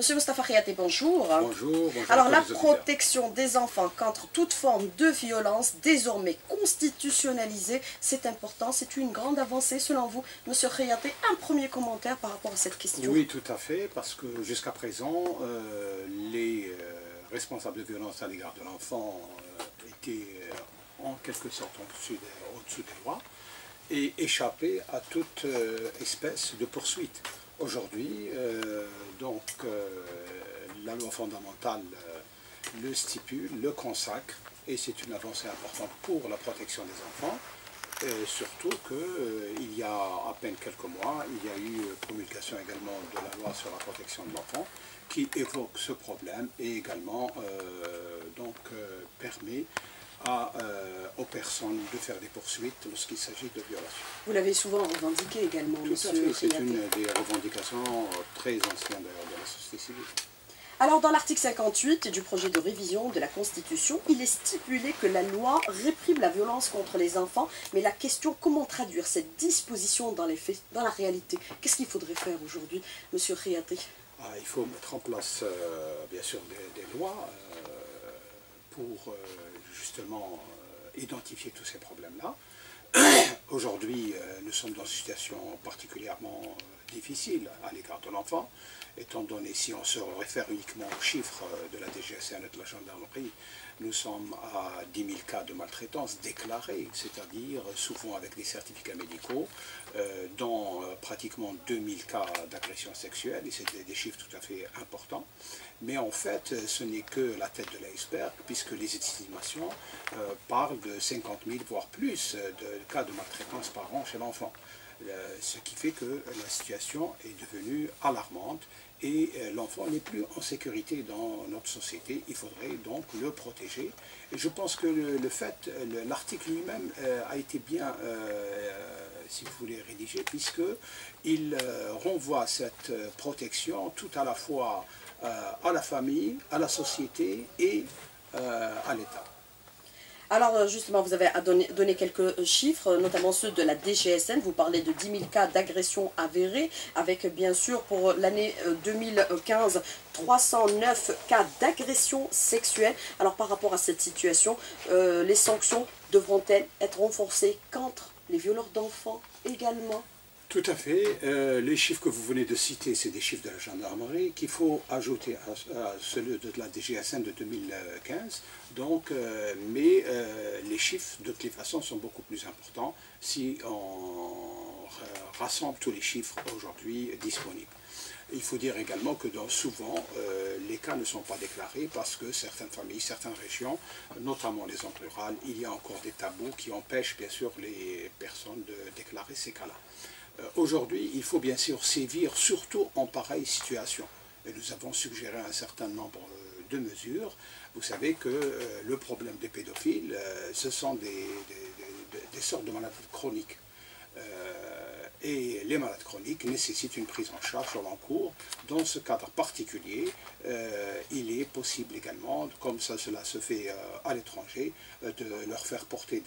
Monsieur Moustapha Khiyaté, bonjour. Bonjour. Alors, la protection des enfants contre toute forme de violence, désormais constitutionnalisée, c'est important, c'est une grande avancée selon vous. Monsieur Khiyaté, un premier commentaire par rapport à cette question. Oui, tout à fait, parce que jusqu'à présent, les responsables de violence à l'égard de l'enfant étaient en quelque sorte au-dessus des lois et échappaient à toute espèce de poursuite. Aujourd'hui, la loi fondamentale le stipule, le consacre, et c'est une avancée importante pour la protection des enfants, surtout qu'il y a à peine quelques mois, il y a eu promulgation également de la loi sur la protection de l'enfant qui évoque ce problème et également permet aux personnes de faire des poursuites lorsqu'il s'agit de violations. Vous l'avez souvent revendiqué également, monsieur Khiyaté. C'est une des revendications très anciennes d'ailleurs de la société civile. Alors, dans l'article 58 du projet de révision de la Constitution, il est stipulé que la loi réprime la violence contre les enfants, mais la question, comment traduire cette disposition dans les faits, dans la réalité? Qu'est-ce qu'il faudrait faire aujourd'hui, monsieur Khiyaté? Il faut mettre en place, bien sûr, des lois pour justement identifier tous ces problèmes-là. Aujourd'hui, nous sommes dans une situation particulièrement difficile à l'égard de l'enfant, étant donné, si on se réfère uniquement aux chiffres de la DGSN et de la gendarmerie, nous sommes à 10 000 cas de maltraitance déclarés, c'est-à-dire souvent avec des certificats médicaux, dont pratiquement 2000 cas d'agression sexuelle, et c'est des chiffres tout à fait importants. Mais en fait, ce n'est que la tête de l'iceberg, puisque les estimations parlent de 50 000, voire plus, de cas de maltraitance par an chez l'enfant. Ce qui fait que la situation est devenue alarmante et l'enfant n'est plus en sécurité dans notre société. Il faudrait donc le protéger. Et je pense que l'article lui-même a été bien, si vous voulez, rédigé, puisqu'il renvoie cette protection tout à la fois à la famille, à la société et à l'État. Alors justement, vous avez donné quelques chiffres, notamment ceux de la DGSN. Vous parlez de 10 000 cas d'agression avérés, avec bien sûr pour l'année 2015, 309 cas d'agression sexuelle. Alors par rapport à cette situation, les sanctions devront-elles être renforcées contre les violeurs d'enfants également? Tout à fait. Les chiffres que vous venez de citer, c'est des chiffres de la gendarmerie qu'il faut ajouter à ceux de la DGSN de 2015. Mais les chiffres, de toute façon, sont beaucoup plus importants si on rassemble tous les chiffres aujourd'hui disponibles. Il faut dire également que souvent, les cas ne sont pas déclarés parce que certaines familles, certaines régions, notamment les zones rurales, il y a encore des tabous qui empêchent bien sûr les personnes de déclarer ces cas-là. Aujourd'hui, il faut bien sûr sévir, surtout en pareille situation. Et nous avons suggéré un certain nombre de mesures. Vous savez que le problème des pédophiles, ce sont des sortes de maladies chroniques. Et les malades chroniques nécessitent une prise en charge au long cours. Dans ce cadre particulier, il est possible également, comme cela se fait à l'étranger, de leur faire porter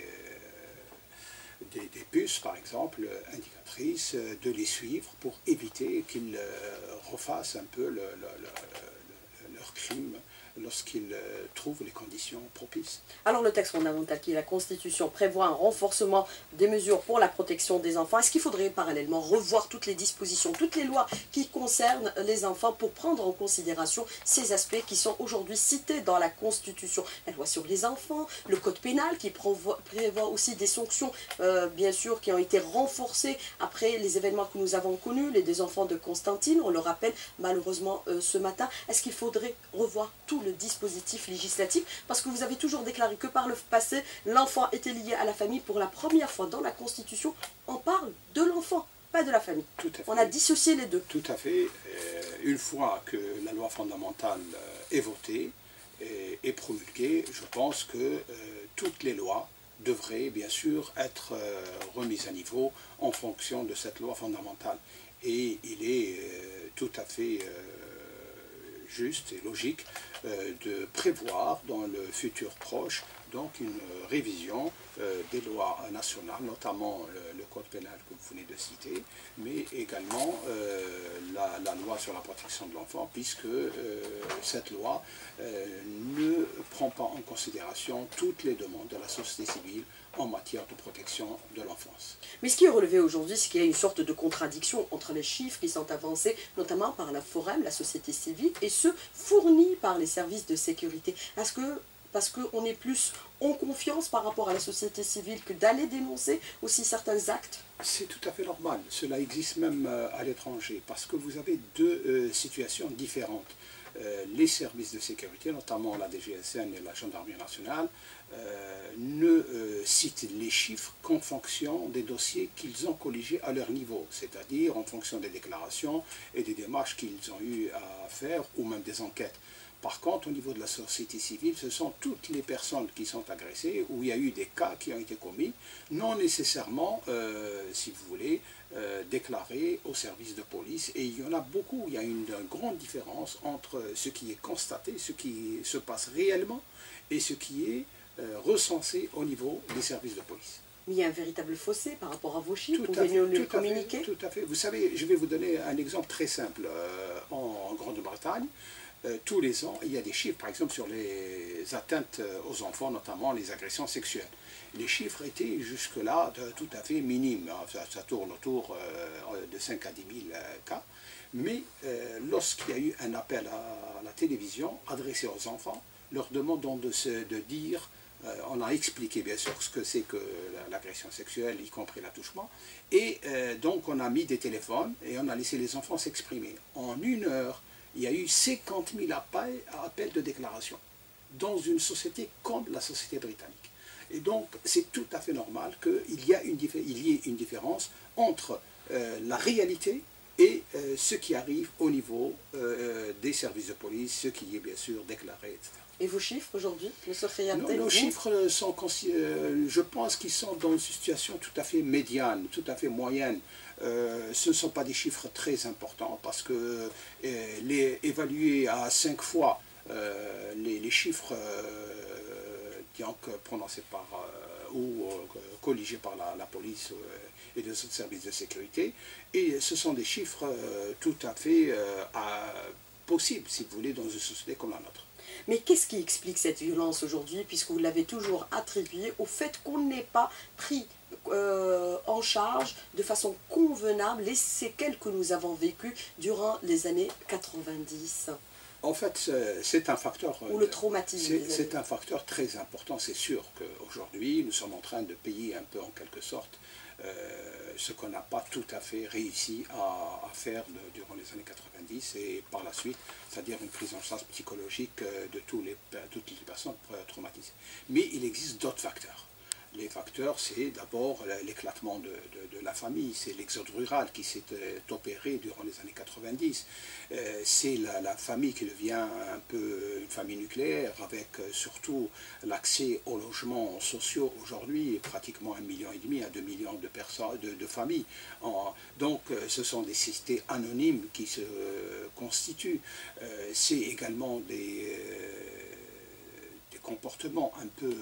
des puces, par exemple, indicatrices, de les suivre pour éviter qu'ils refassent un peu leur crime lorsqu'ils trouvent les conditions propices. Alors le texte fondamental qui est la Constitution prévoit un renforcement des mesures pour la protection des enfants. Est-ce qu'il faudrait parallèlement revoir toutes les dispositions, toutes les lois qui concernent les enfants pour prendre en considération ces aspects qui sont aujourd'hui cités dans la Constitution? La loi sur les enfants, le code pénal qui prévoit aussi des sanctions, bien sûr, qui ont été renforcées après les événements que nous avons connus, les deux enfants de Constantine, on le rappelle malheureusement ce matin. Est-ce qu'il faudrait revoir tout le dispositif législatif, parce que vous avez toujours déclaré que par le passé, l'enfant était lié à la famille. Pour la première fois dans la Constitution, on parle de l'enfant, pas de la famille. On a dissocié les deux. Tout à fait. Une fois que la loi fondamentale est votée et promulguée, je pense que toutes les lois devraient bien sûr être remises à niveau en fonction de cette loi fondamentale. Et il est tout à fait juste et logique de prévoir dans le futur proche donc une révision des lois nationales, notamment le code pénal que vous venez de citer, mais également la loi sur la protection de l'enfant, puisque cette loi ne prend pas en considération toutes les demandes de la société civile en matière de protection de l'enfance. Mais ce qui est relevé aujourd'hui, c'est qu'il y a une sorte de contradiction entre les chiffres qui sont avancés, notamment par la Forem, la société civile, et ceux fournis par les services de sécurité. Est-ce que, parce qu'on est plus en confiance par rapport à la société civile que d'aller dénoncer aussi certains actes? C'est tout à fait normal. Cela existe même à l'étranger, parce que vous avez deux situations différentes. Les services de sécurité, notamment la DGSN et la Gendarmerie nationale, ne citent les chiffres qu'en fonction des dossiers qu'ils ont colligés à leur niveau, c'est-à-dire en fonction des déclarations et des démarches qu'ils ont eu à faire, ou même des enquêtes. Par contre, au niveau de la société civile, ce sont toutes les personnes qui sont agressées, où il y a eu des cas qui ont été commis, non nécessairement, si vous voulez, déclarés au service de police. Et il y en a beaucoup, il y a une grande différence entre ce qui est constaté, ce qui se passe réellement, et ce qui est recensé au niveau des services de police. Mais il y a un véritable fossé par rapport à vos chiffres, vous pouvez nous le communiquer? Tout à fait. Vous savez, je vais vous donner un exemple très simple. En Grande-Bretagne, tous les ans, il y a des chiffres, par exemple, sur les atteintes aux enfants, notamment les agressions sexuelles. Les chiffres étaient jusque-là tout à fait minimes. Ça tourne autour de 5 à 10 000 cas. Mais lorsqu'il y a eu un appel à la télévision adressé aux enfants, leur demandant de dire, on a expliqué bien sûr ce que c'est que l'agression sexuelle, y compris l'attouchement, et donc on a mis des téléphones et on a laissé les enfants s'exprimer. En 1 heure, il y a eu 50 000 appels de déclaration dans une société comme la société britannique. Et donc, c'est tout à fait normal qu'il y ait une différence entre la réalité et ce qui arrive au niveau des services de police, ce qui est bien sûr déclaré, etc. Et vos chiffres aujourd'hui, M. Khayati? Nos chiffres sont, je pense qu'ils sont dans une situation tout à fait médiane, tout à fait moyenne. Ce ne sont pas des chiffres très importants parce que évaluer à 5 fois les chiffres prononcés par ou colligés par la police et les autres services de sécurité, et ce sont des chiffres tout à fait possibles, si vous voulez, dans une société comme la nôtre. Mais qu'est-ce qui explique cette violence aujourd'hui, puisque vous l'avez toujours attribué au fait qu'on n'ait pas pris en charge de façon convenable les séquelles que nous avons vécues durant les années 90? En fait, c'est un facteur... Ou le traumatisme. C'est un facteur très important. C'est sûr qu'aujourd'hui, nous sommes en train de payer un peu en quelque sorte ce qu'on n'a pas tout à fait réussi à faire durant les années 90 et par la suite, c'est-à-dire une prise en charge psychologique de toutes les personnes traumatisées. Mais il existe d'autres facteurs. Les facteurs, c'est d'abord l'éclatement de la famille, c'est l'exode rural qui s'est opéré durant les années 90, c'est la famille qui devient un peu une famille nucléaire, avec surtout l'accès aux logements sociaux aujourd'hui, pratiquement 1,5 million à 2 millions de personnes, de familles. Donc ce sont des cités anonymes qui se constituent, c'est également des comportements un peu...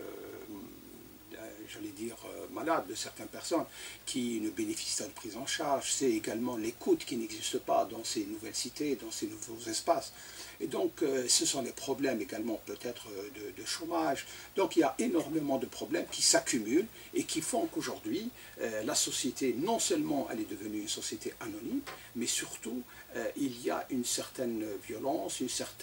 j'allais dire, malades de certaines personnes qui ne bénéficient pas de prise en charge. C'est également l'écoute qui n'existe pas dans ces nouvelles cités, dans ces nouveaux espaces. Et donc, ce sont les problèmes également peut-être de chômage. Donc, il y a énormément de problèmes qui s'accumulent et qui font qu'aujourd'hui, la société, non seulement elle est devenue une société anonyme, mais surtout, il y a une certaine violence,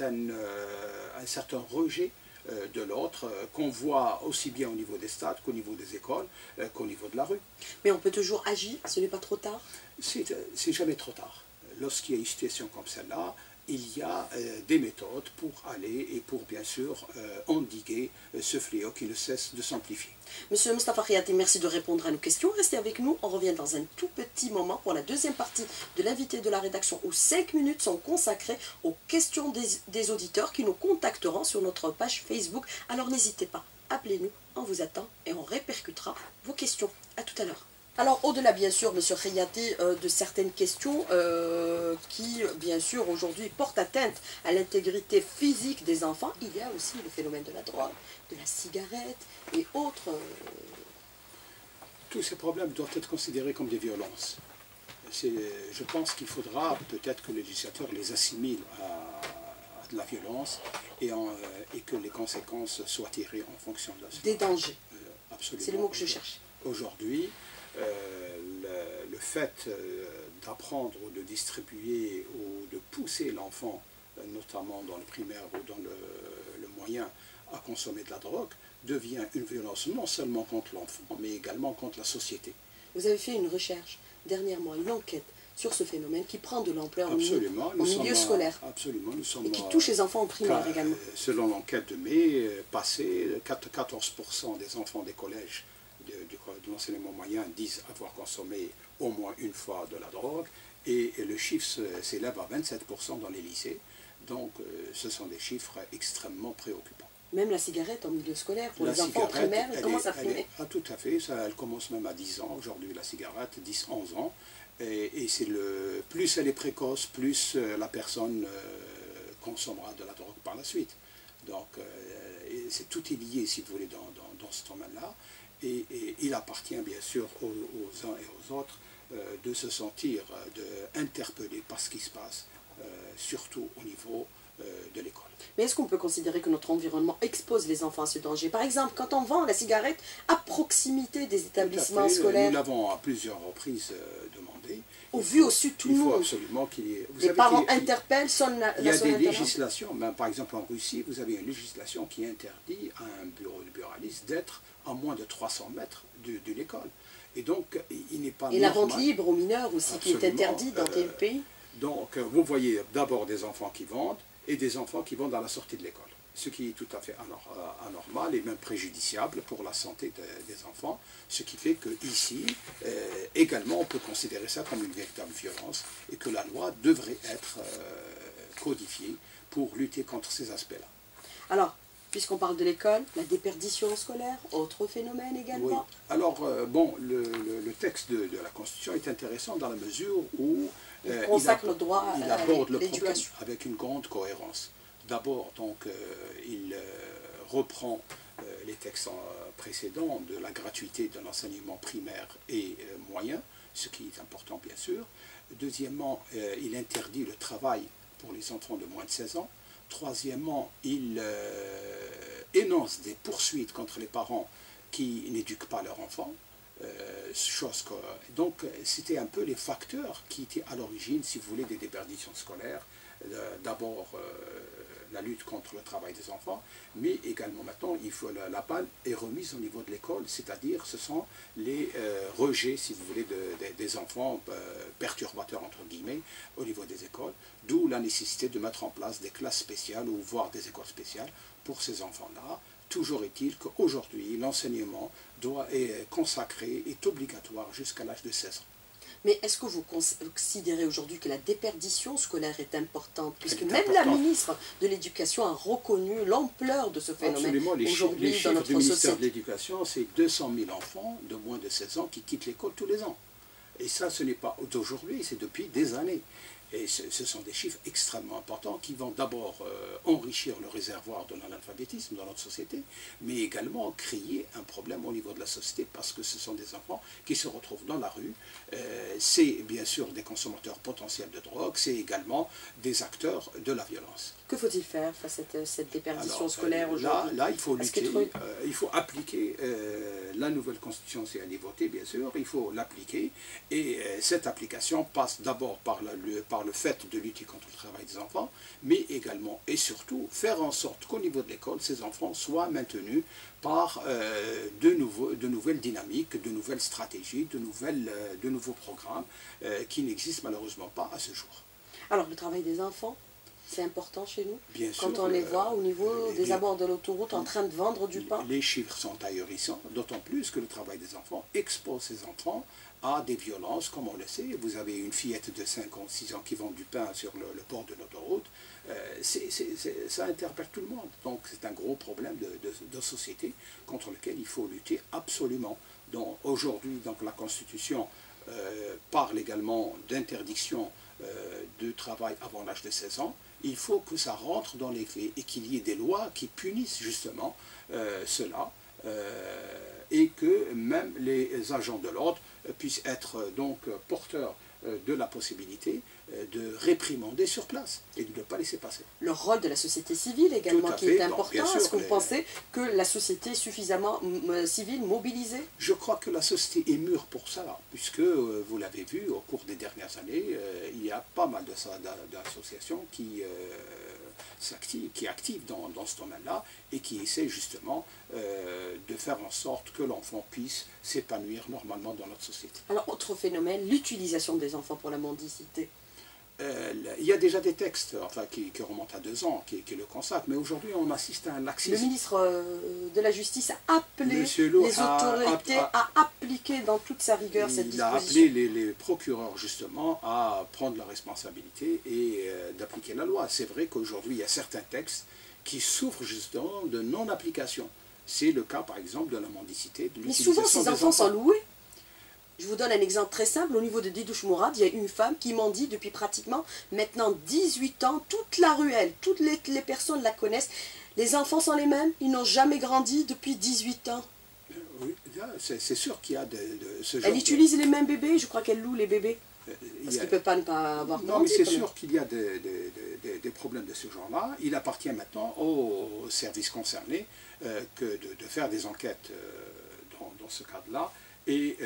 un certain rejet de l'autre, qu'on voit aussi bien au niveau des stades qu'au niveau des écoles, qu'au niveau de la rue. Mais on peut toujours agir, ce n'est pas trop tard? C'est jamais trop tard. Lorsqu'il y a une situation comme celle-là, il y a des méthodes pour aller et pour bien sûr endiguer ce fléau qui ne cesse de s'amplifier. Monsieur Moustapha Khayati, merci de répondre à nos questions. Restez avec nous, on revient dans un tout petit moment pour la deuxième partie de l'invité de la rédaction où 5 minutes sont consacrées aux questions des auditeurs qui nous contacteront sur notre page Facebook. Alors n'hésitez pas, appelez-nous, on vous attend et on répercutera vos questions. À tout à l'heure. Alors, au-delà, bien sûr, M. Khayati, de certaines questions qui, bien sûr, aujourd'hui portent atteinte à l'intégrité physique des enfants, il y a aussi le phénomène de la drogue, de la cigarette et autres... Tous ces problèmes doivent être considérés comme des violences. je pense qu'il faudra peut-être que le législateur les assimile à de la violence et que les conséquences soient tirées en fonction de ça. Des dangers. Absolument. C'est le mot que je cherche. Aujourd'hui, le fait d'apprendre ou de distribuer ou de pousser l'enfant, notamment dans le primaire ou dans le moyen, à consommer de la drogue, devient une violence non seulement contre l'enfant, mais également contre la société. Vous avez fait une recherche dernièrement, une enquête sur ce phénomène qui prend de l'ampleur en milieu scolaire. Absolument. Et qui touche les enfants en primaire également. Selon l'enquête de mai passée, 14% des enfants des collèges de l'enseignement moyen disent avoir consommé au moins une fois de la drogue, et le chiffre s'élève à 27% dans les lycées. Donc ce sont des chiffres extrêmement préoccupants. Même la cigarette en milieu scolaire, pour les enfants en primaire, ils commencent à fumer. Tout à fait, elle commence même à 10 ans, aujourd'hui la cigarette, 10-11 ans. Et plus elle est précoce, plus la personne consommera de la drogue par la suite. Donc tout est lié, si vous voulez, dans ce domaine-là. Et il appartient bien sûr aux uns et aux autres de se sentir interpellés par ce qui se passe, surtout au niveau de l'école. Mais est-ce qu'on peut considérer que notre environnement expose les enfants à ce danger? Par exemple, quand on vend la cigarette à proximité des établissements scolaires. Nous l'avons à plusieurs reprises demandé. Au vu, au su, tout le monde. Il faut absolument qu'il y ait... Les parents interpellent, sonnent la Il y a des législations, par exemple en Russie, vous avez une législation qui interdit à un bureau de buraliste d'être à moins de 300 mètres d'une école. Et donc, il n'est pas normal. La vente libre aux mineurs aussi, absolument, qui est interdite dans tel pays. Donc, vous voyez d'abord des enfants qui vendent et des enfants qui vont à la sortie de l'école. Ce qui est tout à fait anormal et même préjudiciable pour la santé des enfants. Ce qui fait qu'ici, également, on peut considérer ça comme une véritable violence et que la loi devrait être codifiée pour lutter contre ces aspects-là. Alors, puisqu'on parle de l'école, la déperdition scolaire, autre phénomène également. Oui. Alors, le texte de la Constitution est intéressant dans la mesure où il consacre le droit il aborde le problème avec une grande cohérence. D'abord, donc, il reprend les textes précédents de la gratuité de l'enseignement primaire et moyen, ce qui est important bien sûr. Deuxièmement, il interdit le travail pour les enfants de moins de 16 ans. Troisièmement, il énonce des poursuites contre les parents qui n'éduquent pas leurs enfants. Donc, c'était un peu les facteurs qui étaient à l'origine, si vous voulez, des déperditions scolaires. D'abord, la lutte contre le travail des enfants, mais également maintenant, la balle est remise au niveau de l'école, c'est-à-dire ce sont les rejets, si vous voulez, des enfants perturbateurs, entre guillemets, au niveau des écoles, d'où la nécessité de mettre en place des classes spéciales ou voire des écoles spéciales pour ces enfants-là. Toujours est-il qu'aujourd'hui, l'enseignement est consacré, est obligatoire jusqu'à l'âge de 16 ans. Mais est-ce que vous considérez aujourd'hui que la déperdition scolaire est importante, puisque même la ministre de l'Éducation a reconnu l'ampleur de ce phénomène aujourd'hui dans notre société? Le ministère de l'Éducation, c'est 200 000 enfants de moins de 16 ans qui quittent l'école tous les ans. Et ça, ce n'est pas d'aujourd'hui, c'est depuis des années. Et ce sont des chiffres extrêmement importants qui vont d'abord enrichir le réservoir de l'analphabétisme dans notre société, mais également créer un problème au niveau de la société parce que ce sont des enfants qui se retrouvent dans la rue. C'est bien sûr des consommateurs potentiels de drogue, c'est également des acteurs de la violence. Que faut-il faire face à cette déperdition scolaire aujourd'hui? Là, il faut lutter, il faut appliquer la nouvelle constitution, si elle est votée, bien sûr, il faut l'appliquer. Et cette application passe d'abord par le fait de lutter contre le travail des enfants, mais également et surtout faire en sorte qu'au niveau de l'école, ces enfants soient maintenus par de nouvelles dynamiques, de nouvelles stratégies, de nouveaux programmes qui n'existent malheureusement pas à ce jour. Alors, le travail des enfants, c'est important chez nous? Bien sûr, quand on les voit au niveau des abords de l'autoroute en train de vendre du pain? Les chiffres sont ahurissants, d'autant plus que le travail des enfants expose ces enfants à des violences, comme on le sait. Vous avez une fillette de 5 ans, 6 ans qui vend du pain sur le port de l'autoroute. Ça interpelle tout le monde. Donc c'est un gros problème de société contre lequel il faut lutter absolument. Aujourd'hui, la Constitution parle également d'interdiction de travail avant l'âge de 16 ans. Il faut que ça rentre dans les faits et qu'il y ait des lois qui punissent justement cela et que même les agents de l'ordre puissent être donc porteurs de la possibilité de réprimander sur place et de ne pas laisser passer. Le rôle de la société civile également qui est important. Est-ce que vous pensez que la société est suffisamment civile, mobilisée? Je crois que la société est mûre pour ça, puisque vous l'avez vu au cours des dernières années, il y a pas mal d'associations qui activent dans ce domaine-là et qui essaient justement de faire en sorte que l'enfant puisse s'épanouir normalement dans notre société. Alors, autre phénomène, l'utilisation des enfants pour la mendicité. Il y a déjà des textes qui remontent à 2 ans, qui le consacrent, mais aujourd'hui on assiste à un laxisme. Le ministre de la Justice a appelé les autorités à appliquer dans toute sa rigueur cette disposition. Il a appelé les procureurs justement à prendre la responsabilité et d'appliquer la loi. C'est vrai qu'aujourd'hui il y a certains textes qui souffrent justement de non-application. C'est le cas par exemple de la mendicité, de l'utilisation des enfants. Mais souvent ces enfants sont loués. Je vous donne un exemple très simple. Au niveau de Didouche Mourad, il y a une femme qui mendie depuis pratiquement maintenant 18 ans. Toute la ruelle, toutes les personnes la connaissent. Les enfants sont les mêmes. Ils n'ont jamais grandi depuis 18 ans. Oui, c'est sûr qu'il y a de ce genre. Elle utilise les mêmes bébés. Je crois qu'elle loue les bébés. Parce qu'il ne peut pas ne pas avoir grandi. Non, mais c'est sûr qu'il y a des problèmes de ce genre-là. Il appartient maintenant aux services concernés de faire des enquêtes dans ce cadre-là et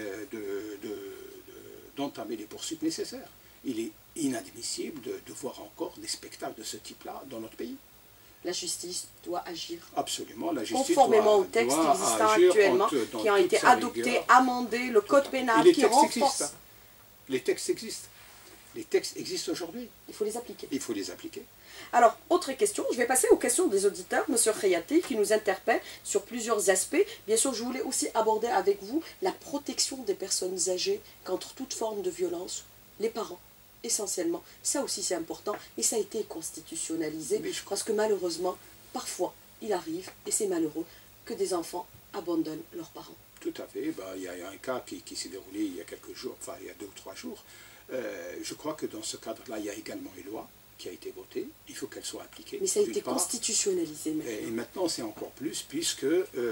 d'entamer les poursuites nécessaires. Il est inadmissible de voir encore des spectacles de ce type-là dans notre pays. La justice doit agir. Absolument, la justice conformément aux textes existants actuellement, qui ont été adoptés, amendés, le code pénal qui renforce. Les textes existent. Les textes existent aujourd'hui. Il faut les appliquer. Il faut les appliquer. Alors, autre question, je vais passer aux questions des auditeurs, M. Khayati, qui nous interpelle sur plusieurs aspects. Bien sûr, je voulais aussi aborder avec vous la protection des personnes âgées contre toute forme de violence, les parents, essentiellement. Ça aussi, c'est important, et ça a été constitutionnalisé, parce que malheureusement, parfois, il arrive, et c'est malheureux, que des enfants abandonnent leurs parents. Tout à fait. Il y a un cas qui s'est déroulé il y a quelques jours, enfin il y a 2 ou 3 jours. Je crois que dans ce cadre-là, il y a également une loi qui a été votée. Il faut qu'elle soit appliquée. Mais ça a été constitutionnalisé maintenant. Et maintenant, c'est encore plus, puisque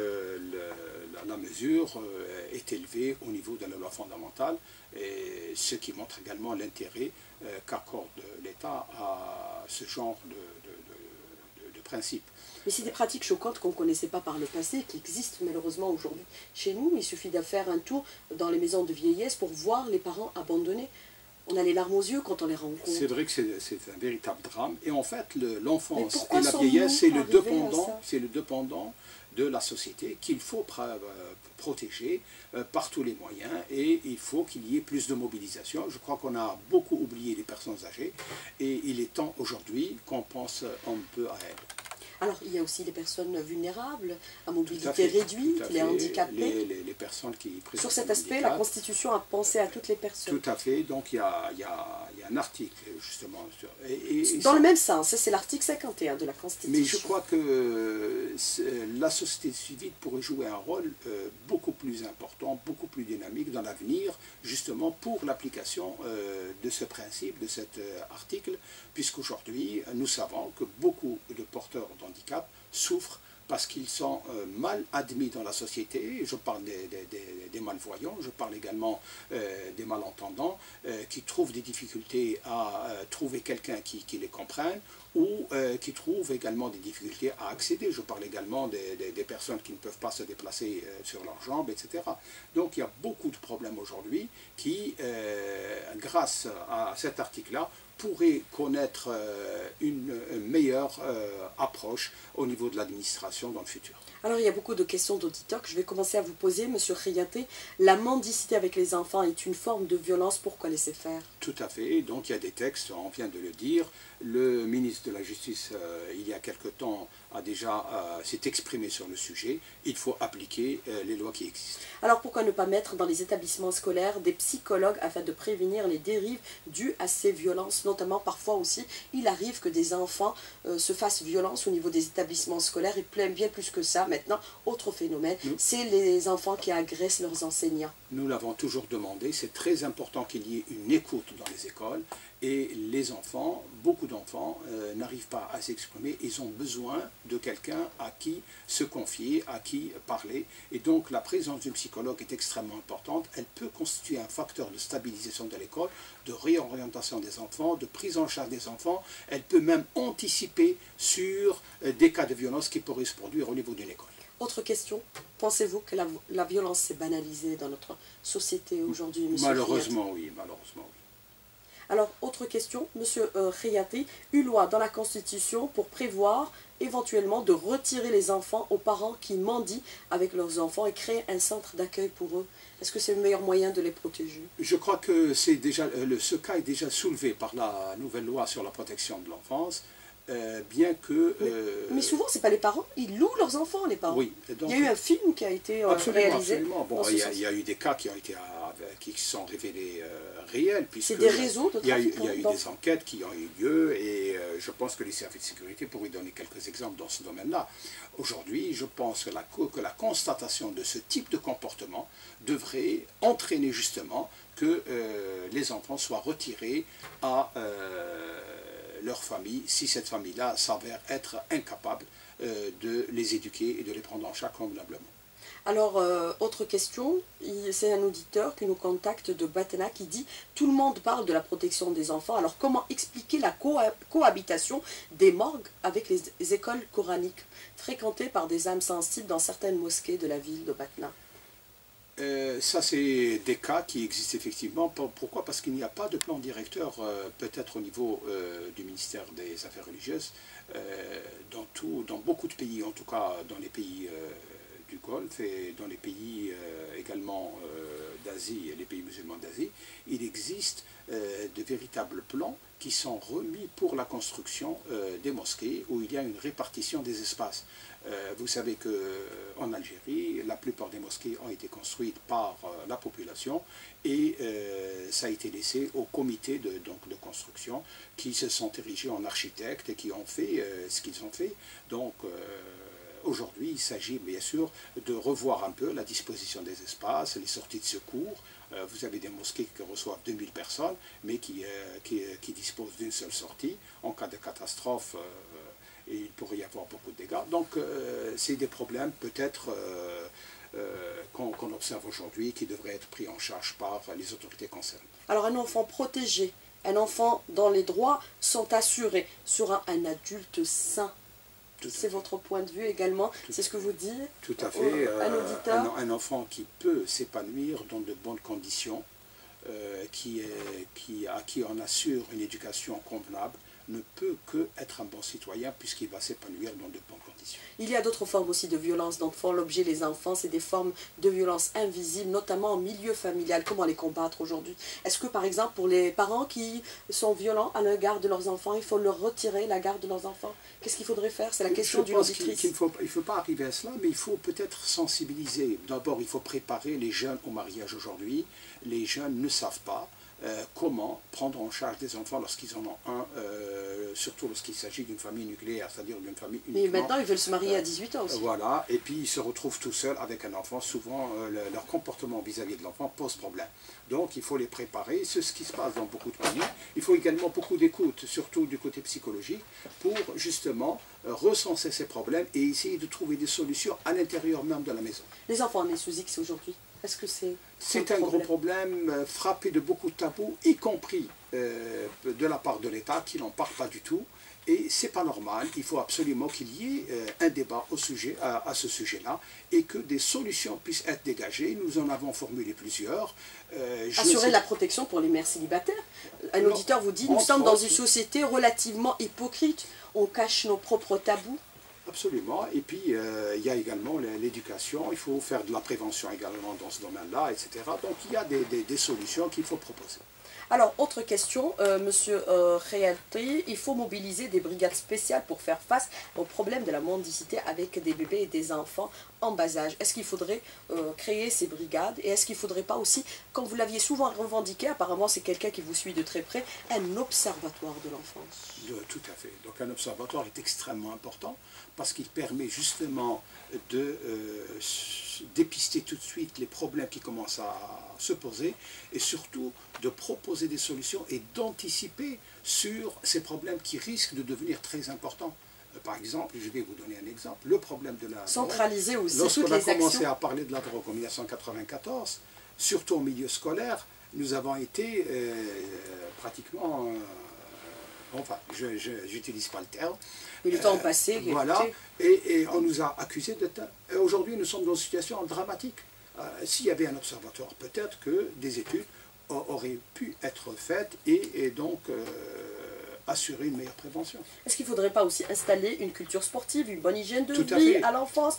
la mesure est élevée au niveau de la loi fondamentale, et ce qui montre également l'intérêt qu'accorde l'État à ce genre de principe. Mais c'est des pratiques choquantes qu'on ne connaissait pas par le passé, qui existent malheureusement aujourd'hui. Chez nous, il suffit de faire un tour dans les maisons de vieillesse pour voir les parents abandonnés. On a les larmes aux yeux quand on les rencontre. C'est vrai que c'est un véritable drame. Et en fait, l'enfance et la vieillesse, c'est le dépendant de la société qu'il faut protéger par tous les moyens. Et il faut qu'il y ait plus de mobilisation. Je crois qu'on a beaucoup oublié les personnes âgées. Et il est temps aujourd'hui qu'on pense un peu à elles. Alors, il y a aussi les personnes vulnérables, à mobilité réduite, les handicapés. Les personnes qui présentent sur cet aspect, la Constitution a pensé à toutes les personnes. Tout à fait. Donc, il y a un article, justement. Dans le même sens, c'est l'article 51 de la Constitution. Mais je crois que la société civile pourrait jouer un rôle beaucoup plus important, beaucoup plus dynamique dans l'avenir, justement pour l'application de ce principe, de cet article, puisqu'aujourd'hui, nous savons que beaucoup de porteurs handicap souffrent parce qu'ils sont mal admis dans la société. Je parle des malvoyants, je parle également des malentendants qui trouvent des difficultés à trouver quelqu'un qui les comprenne ou qui trouvent également des difficultés à accéder. Je parle également des personnes qui ne peuvent pas se déplacer sur leurs jambes, etc. Donc il y a beaucoup de problèmes aujourd'hui qui, grâce à cet article-là, pourrait connaître une meilleure approche au niveau de l'administration dans le futur. Alors il y a beaucoup de questions d'auditeurs que je vais commencer à vous poser, M. Khayati. La mendicité avec les enfants est une forme de violence, pourquoi laisser faire? Tout à fait, donc il y a des textes, on vient de le dire. Le ministre de la Justice, il y a quelque temps, a déjà s'est exprimé sur le sujet. Il faut appliquer les lois qui existent. Alors pourquoi ne pas mettre dans les établissements scolaires des psychologues afin de prévenir les dérives dues à ces violences? Notamment parfois aussi, il arrive que des enfants se fassent violence au niveau des établissements scolaires et bien plus que ça. Maintenant, autre phénomène, c'est les enfants qui agressent leurs enseignants. Nous l'avons toujours demandé, c'est très important qu'il y ait une écoute dans les écoles et les enfants, beaucoup d'enfants n'arrivent pas à s'exprimer, ils ont besoin de quelqu'un à qui se confier, à qui parler et donc la présence d'une psychologue est extrêmement importante, elle peut constituer un facteur de stabilisation de l'école, de réorientation des enfants, de prise en charge des enfants, elle peut même anticiper sur des cas de violence qui pourraient se produire au niveau d'une école. Autre question, pensez-vous que la violence s'est banalisée dans notre société aujourd'hui, M. Malheureusement, oui, malheureusement, oui. Alors, autre question, M. Khayati, une loi dans la Constitution pour prévoir éventuellement de retirer les enfants aux parents qui mendient avec leurs enfants et créer un centre d'accueil pour eux. Est-ce que c'est le meilleur moyen de les protéger? Je crois que c'est déjà, ce cas est déjà soulevé par la nouvelle loi sur la protection de l'enfance. Bien que... mais souvent, ce n'est pas les parents, ils louent leurs enfants, les parents. Oui. Donc, il y a eu un film qui a été réalisé. Absolument. Bon, il y a eu des cas qui ont été qui sont révélés réels. C'est des réseaux de trafic. Il y a eu des enquêtes qui ont eu lieu et je pense que les services de sécurité pourraient donner quelques exemples dans ce domaine-là. Aujourd'hui, je pense que la constatation de ce type de comportement devrait entraîner justement que les enfants soient retirés à leur famille, si cette famille-là s'avère être incapable de les éduquer et de les prendre en charge convenablement. Alors, autre question, c'est un auditeur qui nous contacte de Batna qui dit « Tout le monde parle de la protection des enfants, alors comment expliquer la cohabitation des morgues avec les écoles coraniques fréquentées par des âmes sensibles dans certaines mosquées de la ville de Batna ?» Ça, c'est des cas qui existent effectivement. Pourquoi? Parce qu'il n'y a pas de plan directeur, peut-être au niveau du ministère des Affaires religieuses, dans beaucoup de pays, en tout cas dans les pays du Golfe et dans les pays également d'Asie, les pays musulmans d'Asie, il existe de véritables plans qui sont remis pour la construction des mosquées où il y a une répartition des espaces. Vous savez qu'en Algérie, la plupart des mosquées ont été construites par la population et ça a été laissé au comité de construction qui se sont érigés en architectes et qui ont fait ce qu'ils ont fait. Donc aujourd'hui, il s'agit bien sûr de revoir un peu la disposition des espaces, les sorties de secours. Vous avez des mosquées qui reçoivent 2000 personnes, mais qui disposent d'une seule sortie. En cas de catastrophe, il pourrait y avoir beaucoup de dégâts. Donc, c'est des problèmes peut-être qu'on observe aujourd'hui qui devraient être pris en charge par les autorités concernées. Alors, un enfant protégé, un enfant dont les droits sont assurés, sera un adulte sain. C'est votre point de vue également, c'est ce que vous dites? Tout à fait. Un auditeur. Un enfant qui peut s'épanouir dans de bonnes conditions, à qui on assure une éducation convenable, ne peut que être un bon citoyen puisqu'il va s'épanouir dans de bonnes conditions. Il y a d'autres formes aussi de violence dont font l'objet les enfants, c'est des formes de violence invisibles, notamment en milieu familial. Comment les combattre aujourd'hui? Est-ce que par exemple pour les parents qui sont violents à l'égard de leurs enfants, il faut leur retirer la garde de leurs enfants? Qu'est-ce qu'il faudrait faire? C'est la question d'une auditrice. Il ne faut pas arriver à cela, mais il faut peut-être sensibiliser. D'abord, il faut préparer les jeunes au mariage aujourd'hui. Les jeunes ne savent pas comment prendre en charge des enfants lorsqu'ils en ont un, surtout lorsqu'il s'agit d'une famille nucléaire, c'est-à-dire d'une famille uniquement... Et maintenant, ils veulent se marier à 18 ans aussi. Voilà, et puis ils se retrouvent tout seuls avec un enfant. Souvent, leur comportement vis-à-vis de l'enfant pose problème. Donc, il faut les préparer. C'est ce qui se passe dans beaucoup de pays. Il faut également beaucoup d'écoute, surtout du côté psychologique, pour justement recenser ces problèmes et essayer de trouver des solutions à l'intérieur même de la maison. Les enfants nés sous X aujourd'hui, est-ce que c'est un gros problème frappé de beaucoup de tabous, y compris de la part de l'État qui n'en parle pas du tout. Et c'est pas normal, il faut absolument qu'il y ait un débat à ce sujet-là et que des solutions puissent être dégagées. Nous en avons formulé plusieurs. Assurer la protection pour les mères célibataires. Un auditeur vous dit, nous sommes dans une société relativement hypocrite, on cache nos propres tabous. Absolument. Et puis, il y a également l'éducation. Il faut faire de la prévention également dans ce domaine-là, etc. Donc, il y a des solutions qu'il faut proposer. Alors, autre question, Monsieur Khayati, il faut mobiliser des brigades spéciales pour faire face au problème de la mendicité avec des bébés et des enfants en bas âge. Est-ce qu'il faudrait créer ces brigades et est-ce qu'il ne faudrait pas aussi, comme vous l'aviez souvent revendiqué, apparemment c'est quelqu'un qui vous suit de très près, un observatoire de l'enfance? Tout à fait. Donc un observatoire est extrêmement important parce qu'il permet justement de dépister tout de suite les problèmes qui commencent à se poser et surtout de proposer des solutions et d'anticiper sur ces problèmes qui risquent de devenir très importants. Par exemple, je vais vous donner un exemple, le problème de la centraliser drogue. aussi Lorsqu'on toutes a les actions. commencé à parler de la drogue en 1994, surtout au milieu scolaire, nous avons été pratiquement... enfin, je n'utilise pas le terme. Et le temps passé. Voilà, et on nous a accusés de... Aujourd'hui, nous sommes dans une situation dramatique. S'il y avait un observatoire, peut-être que des études auraient pu être faites et donc assurer une meilleure prévention. Est-ce qu'il ne faudrait pas aussi installer une culture sportive, une bonne hygiène de vie à l'enfance,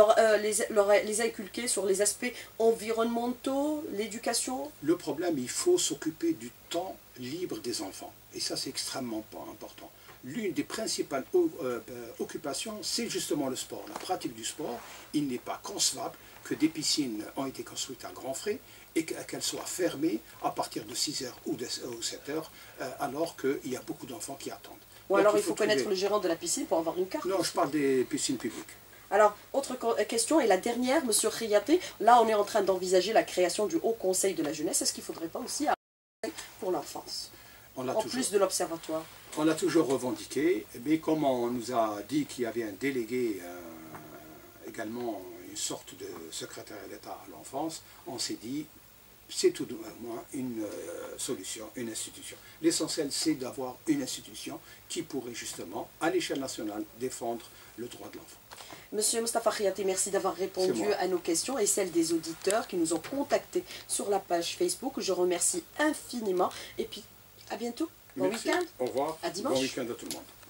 les inculquer sur les aspects environnementaux, l'éducation? Le problème, il faut s'occuper du temps libre des enfants. Et ça, c'est extrêmement important. L'une des principales occupations, c'est justement le sport, la pratique du sport. Il n'est pas concevable que des piscines ont été construites à grands frais et qu'elles soient fermées à partir de 6 heures ou 7 heures, alors qu'il y a beaucoup d'enfants qui attendent. Ou alors il faut connaître le gérant de la piscine pour avoir une carte. Non, je parle des piscines publiques. Alors, autre question, et la dernière, M. Khayati, là on est en train d'envisager la création du Haut Conseil de la jeunesse. Est-ce qu'il ne faudrait pas aussi un conseil pour l'enfance, plus de l'observatoire? On l'a toujours revendiqué, mais comme on nous a dit qu'il y avait un délégué, également une sorte de secrétaire d'État à l'enfance, on s'est dit, c'est tout de moins une solution, une institution. L'essentiel, c'est d'avoir une institution qui pourrait justement, à l'échelle nationale, défendre le droit de l'enfant. Monsieur Moustapha Khayati, merci d'avoir répondu à nos questions et celles des auditeurs qui nous ont contactés sur la page Facebook. Je remercie infiniment et puis à bientôt. Bon week-end. Au revoir. À dimanche. Bon week-end à tout le monde.